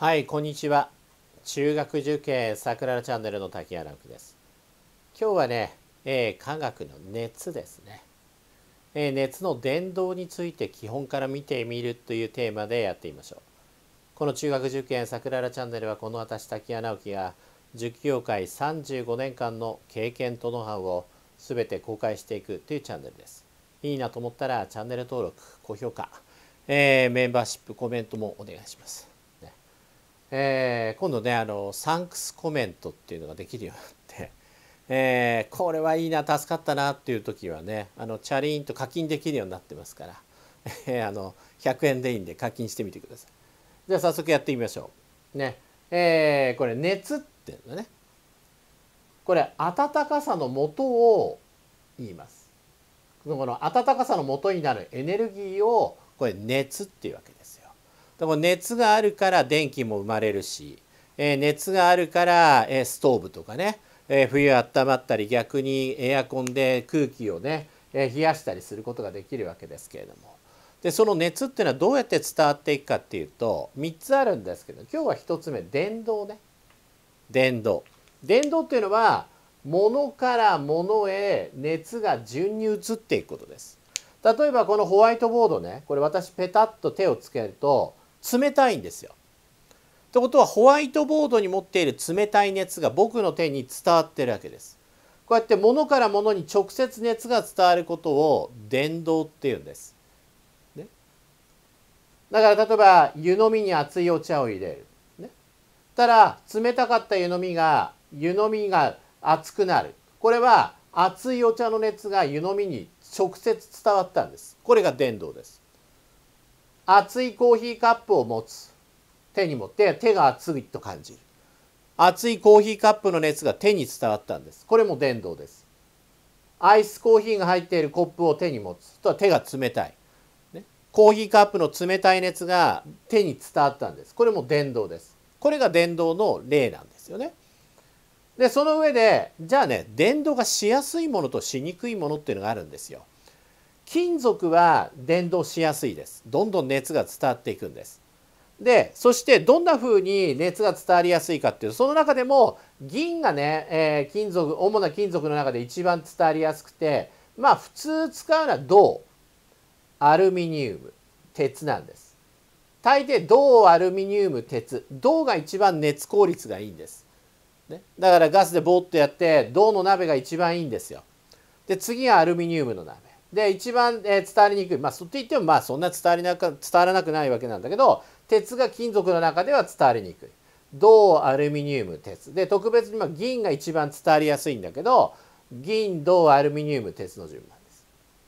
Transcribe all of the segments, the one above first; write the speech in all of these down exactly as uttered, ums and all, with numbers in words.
はい、こんにちは。中学受験さくららチャンネルの滝谷直樹です。今日はね、えー、科学の熱ですね、えー、熱の伝導について基本から見てみるというテーマでやってみましょう。この中学受験さくららチャンネルはこの私滝谷直樹が塾業界さんじゅうごねんかんの経験とノウハウを全て公開していくというチャンネルです。いいなと思ったらチャンネル登録、高評価、えー、メンバーシップ、コメントもお願いします。えー、今度ねあのサンクスコメントっていうのができるようになって、えー、これはいいな助かったなっていう時はねあのチャリンと課金できるようになってますから、えー、あのひゃくえんでいいんで課金してみてください。じゃあ早速やってみましょうね。えー、これ熱っていうのね、これ温かさの元を言います。この温かさの元になるエネルギーをこれ熱っていうわけですよ。でも熱があるから電気も生まれるし、えー、熱があるから、えー、ストーブとかね、えー、冬温まったり逆にエアコンで空気をね、えー、冷やしたりすることができるわけですけれども、でその熱っていうのはどうやって伝わっていくかっていうとみっつあるんですけど、今日はひとつめ伝導ね。伝導伝導っていうのは物から物へ熱が順に移っていくことです。例えばこのホワイトボードね、これ私ペタッと手をつけると冷たいんですよ。ってことはホワイトボードに持っている冷たい熱が僕の手に伝わってるわけです。こうやって物から物に直接熱が伝わることを伝導っていうんです。ね、だから例えば湯飲みに熱いお茶を入れる。ね、たら冷たかった湯飲みが湯飲みが熱くなる。これは熱いお茶の熱が湯飲みに直接伝わったんです。これが伝導です。熱いコーヒーカップを持つ。手に持って手が熱いと感じる。熱いコーヒーカップの熱が手に伝わったんです。これも伝導です。アイスコーヒーが入っているコップを手に持つと手が冷たい、ね、コーヒーカップの冷たい熱が手に伝わったんです。これも伝導です。これが伝導の例なんですよね。でその上でじゃあね、伝導がしやすいものとしにくいものっていうのがあるんですよ。金属は伝導しやすいです。どんどん熱が伝わっていくんです。でそしてどんなふうに熱が伝わりやすいかっていうと、その中でも銀がね、えー、金属主な金属の中で一番伝わりやすくて、まあ普通使うのは銅、アルミニウム、鉄なんです。大抵銅、アルミニウム、鉄、銅が一番熱効率がいいんです。ね、だからガスでボーっとやって銅の鍋が一番いいんですよ。で次はアルミニウムの鍋で一番、えー、伝わりにくい、まあそうって言ってもまあそんな伝わりなく伝わらなくないわけなんだけど、鉄が金属の中では伝わりにくい。銅、アルミニウム、鉄で特別にまあ銀が一番伝わりやすいんだけど、銀、銅、アルミニウム、鉄の順番です。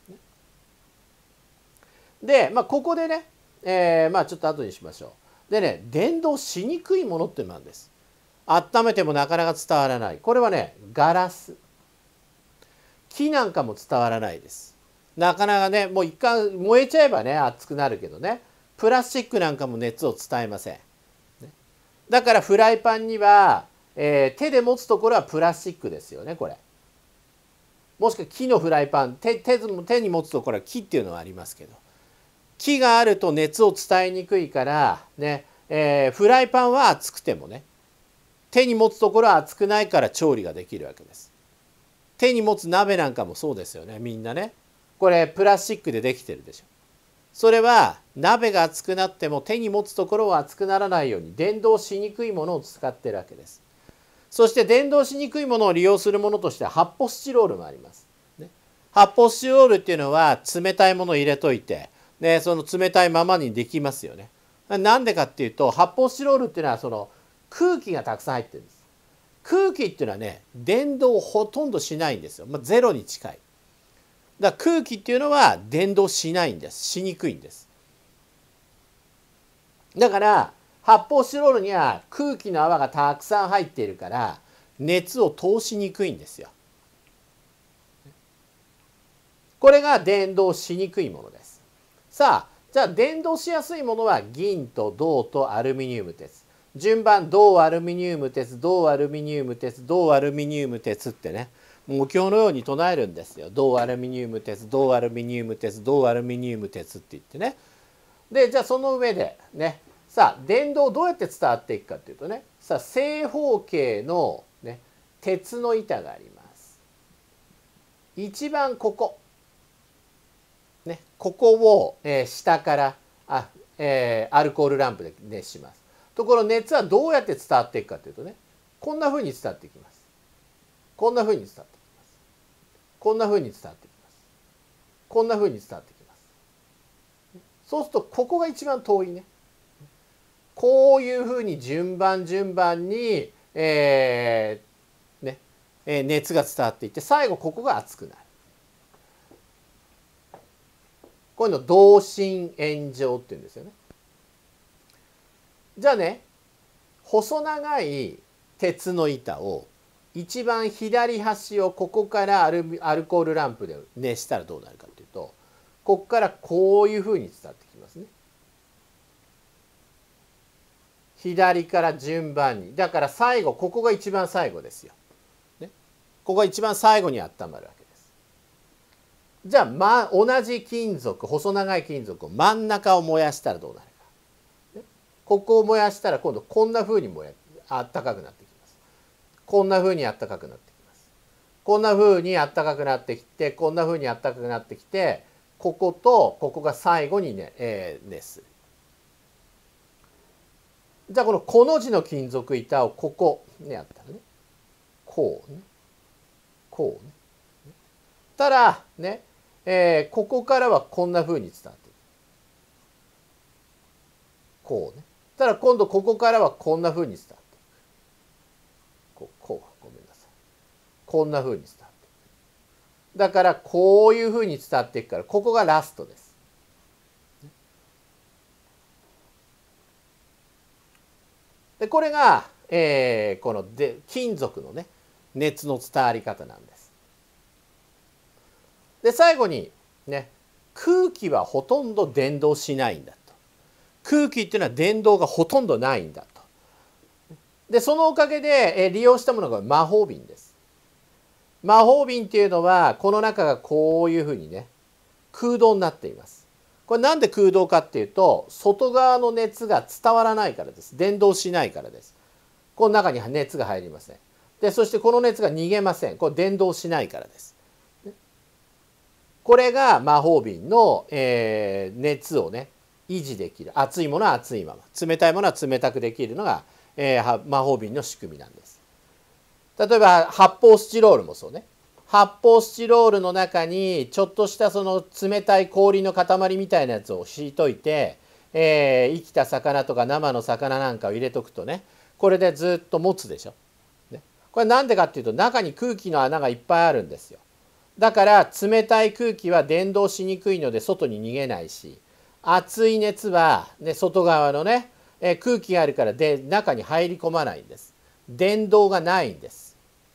で、まあ、ここでね、えー、まあちょっと後にしましょう。でね、伝導しにくいものっていうのなんです。温めてもなかなか伝わらない。これはね、ガラス。木なんかも伝わらないです。なかなかね、もう一回燃えちゃえばね熱くなるけどね、プラスチックなんかも熱を伝えません。だからフライパンには、えー、手で持つところはプラスチックですよね、これ。もしくは木のフライパン、手、手、手に持つところは木っていうのはありますけど、木があると熱を伝えにくいからね、えー、フライパンは熱くてもね、手に持つところは熱くないから調理ができるわけです。手に持つ鍋なんかもそうですよね、みんなね。これプラスチックでできてるでしょ。それは鍋が熱くなっても手に持つところは熱くならないように伝導しにくいものを使ってるわけです。そして伝導しにくいものを利用するものとして発泡スチロールもあります。ね、発泡スチロールっていうのは冷たいものを入れといて、でその冷たいままにできますよね。なんでかっていうと、発泡スチロールっていうのはその空気がたくさん入ってるんです。空気っていうのはね、伝導をほとんどしないんですよ。まあ、ゼロに近い。だから空気っていうのは伝導しないんです。しにくいんです。だから発泡スチロールには空気の泡がたくさん入っているから熱を通しにくいんですよ。これが伝導しにくいものです。さあ、じゃあ伝導しやすいものは銀と銅とアルミニウム、鉄。順番銅、アルミニウム、鉄、銅、アルミニウム、鉄、銅、アルミニウム、鉄ってね、もうお経のように唱えるんですよ。銅、アルミニウム、鉄、銅、アルミニウム、鉄、銅、アルミニウム、鉄って言ってね。でじゃあその上でね、 さあ電導どうやって伝わっていくかというとね、さあ正方形の、ね、鉄の板があります。一番ここ、ね、ここを、えー、下からあ、えー、アルコールランプで熱します。ところ熱はどうやって伝わっていくかというとね、こんなふうに伝わっていきます。こんなふうに伝わっていきます。こんなふうに伝わっていきます。こんなふうに伝わっていきます。そうするとここが一番遠いね。こういうふうに順番順番に、えーねえー、熱が伝わっていって最後ここが熱くなる。こういうの同心円状っていうんですよね。じゃあね、細長い鉄の板を一番左端をここからアル、アルコールランプで熱したらどうなるかというと、ここからこういうふうに伝わってきますね。左から順番に。だから最後、ここが一番最後ですよ。ね、ここが一番最後に温まるわけです。じゃあ、ま、同じ金属、細長い金属を真ん中を燃やしたらどうなるか。ね、ここを燃やしたら今度こんなふうに燃え、あったかくなってきます。こんなふうにあったかくなってきます。こんなふうにあったかくなってきて、こんなふうにあったかくなってきて、こことここが最後にね、えー、熱する。じゃあこのコの字の金属板をここにやったらね、こうね、こうね。たらね、えー、ここからはこんなふうに伝わっていく。こうね。ただ今度ここからはこんなふうに伝わっていく。こう、こう、ごめんなさい。こんなふうに伝わっていく。だからこういうふうに伝わっていくから、ここがラストです。でこれが、えー、こので金属のね熱の伝わり方なんです。で最後にね、空気はほとんど伝導しないんだと。空気っていうのは伝導がほとんどないんだと。でそのおかげで、えー、利用したものが魔法瓶です。魔法瓶っていうのはこの中がこういうふうにね空洞になっています。これなんで空洞かっていうと、外側の熱が伝わらないからです。伝導しないからです。この中に熱が入りません。でそしてこの熱が逃げません。これ伝導しないからです。これが魔法瓶の、えー、熱をね維持できる。熱いものは熱いまま、冷たいものは冷たくできるのが、えー、魔法瓶の仕組みなんです。例えば発泡スチロールもそうね。発泡スチロールの中にちょっとしたその冷たい氷の塊みたいなやつを敷いといて、えー、生きた魚とか生の魚なんかを入れとくとね、これでずっと持つでしょ。ね、これなんでかっていうと中に空気の穴がいっぱいあるんですよ。だから冷たい空気は伝導しにくいので外に逃げないし、熱い熱は、ね、外側のね、えー、空気があるからで中に入り込まないんです。伝導がないんです。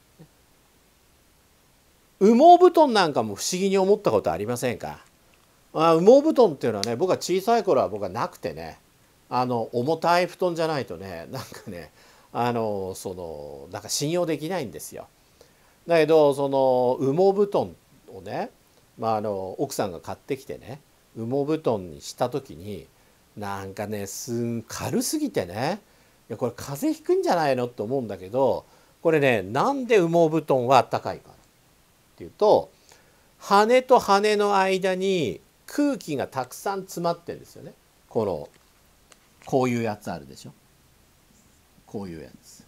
羽毛布団なんかも不思議に思ったことありませんか？あ、羽毛布団っていうのはね、僕は小さい頃は僕はなくてね、あの重たい布団じゃないとね、なんかね、あのそのなんか信用できないんですよ。だけどその羽毛布団をね、まあ、あの奥さんが買ってきてね、羽毛布団にした時になんかね、すん軽すぎてね、いやこれ風邪ひくんじゃないのって思うんだけど、これね、なんで羽毛布団はあったかいかっていうと、羽と羽の間に空気がたくさん詰まってるんですよね。このこういうやつあるでしょ。こういうやつ、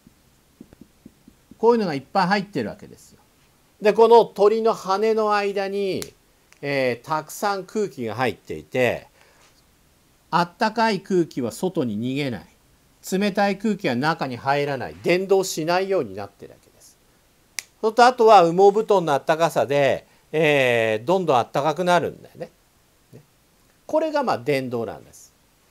こういうのがいっぱい入ってるわけですよ。でこの鳥の羽の間に、えー、たくさん空気が入っていて、あったかい空気は外に逃げない、冷たい空気は中に入らない、伝導しないようになってるわけです。それとあとは羽毛布団のあったかさで、えー、どんどんあったかくなるんだよね。これがまあ伝導なんです。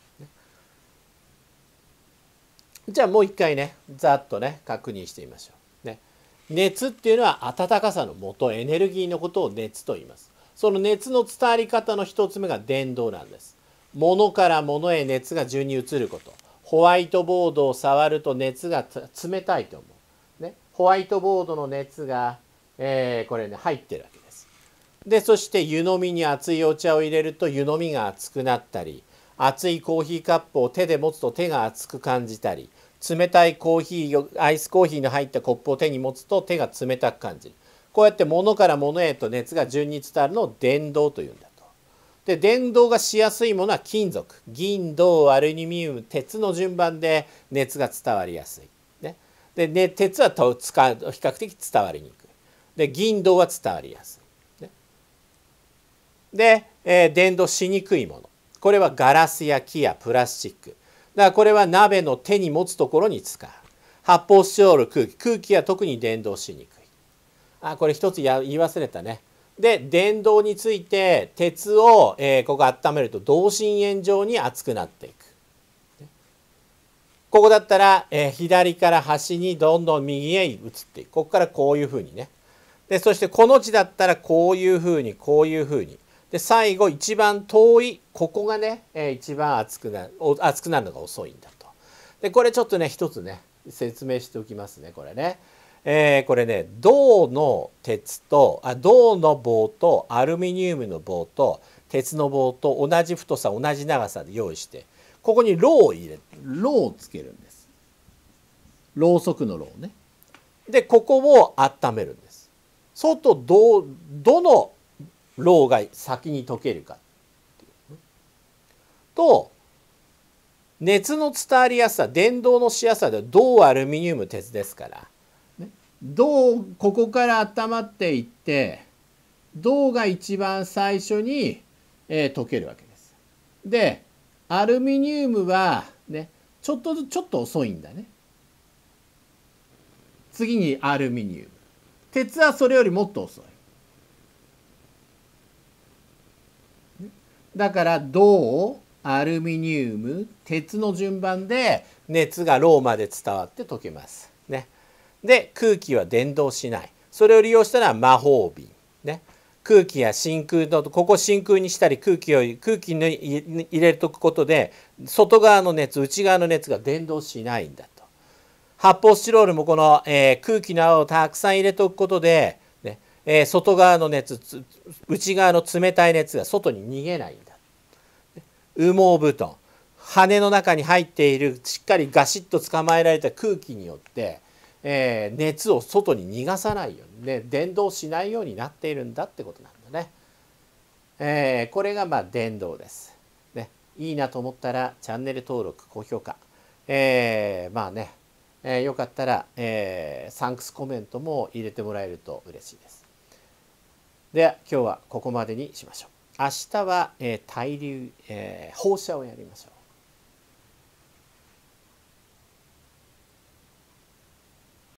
じゃあもう一回ね、ざっとね確認してみましょう。ね、熱っていうのは温かさの元、エネルギーのことを熱と言います。その熱の伝わり方の一つ目が伝導なんです。物から物へ熱が順に移ること。ホワイトボードを触ると熱が冷たいと思う。ね、ホワイトボードの熱が、えー、これね入ってるわけです。でそして湯飲みに熱いお茶を入れると湯飲みが熱くなったり、 熱いコーヒーカップを手で持つと手が熱く感じたり、冷たいコーヒーアイスコーヒーの入ったコップを手に持つと手が冷たく感じる。こうやって物から物へと熱が順に伝わるのを伝導というんだと。で伝導がしやすいものは金属、銀銅アルミニウム鉄の順番で熱が伝わりやすい。ね、で、ね、鉄はと使う比較的伝わりにくい。で銀銅は伝わりやすい。ね、で、えー、伝導しにくいもの、これはガラスや木やプラスチック。だからこれは鍋の手に持つところに使う。発泡スチロール、空気空気は特に伝導しにくい。あ、これ一つや言い忘れたね。で伝導について鉄を、えー、ここ温めると同心円状に熱くなっていく。ここだったら、えー、左から端にどんどん右へ移っていく。ここからこういうふうにね。でそしてこの字だったらこういうふうにこういうふうに。で最後一番遠いここがね、えー、一番熱くなる熱くなるのが遅いんだと。でこれちょっとね一つね説明しておきますねこれね。えー、これね銅の鉄とあ銅の棒とアルミニウムの棒と鉄の棒と同じ太さ同じ長さで用意して、ここにろうを入れろうをつけるんです。ろうそくのろうね。でここを温めるんです。そうするとどどのろうが先に溶けるかっていうと、熱の伝わりやすさ伝導のしやすさで銅アルミニウム鉄ですから、ね、銅ここから温まっていって銅が一番最初に、えー、溶けるわけです。でアルミニウムはねちょっとずつちょっと遅いんだね。次にアルミニウム、鉄はそれよりもっと遅い。だから銅アルミニウム鉄の順番で熱がろうまで伝わって溶けますね。で空気は伝導しない。それを利用したのは魔法瓶ね。空気や真空のここ真空にしたり空気を空気に入れとくことで外側の熱内側の熱が伝導しないんだと。発泡スチロールもこの、えー、空気の泡をたくさん入れておくことで、ねえー、外側の熱内側の冷たい熱が外に逃げないんだ。羽毛布団、羽の中に入っているしっかりガシッと捕まえられた空気によって、えー、熱を外に逃がさないようにね伝導しないようになっているんだってことなんだね。えー、これがまあ伝導です。ね、いいなと思ったらチャンネル登録高評価、えー、まあね、えー、よかったら、えー、サンクスコメントも入れてもらえると嬉しいです。では今日はここまでにしましょう。明日は、えー、対流、えー、放射をやりましょう。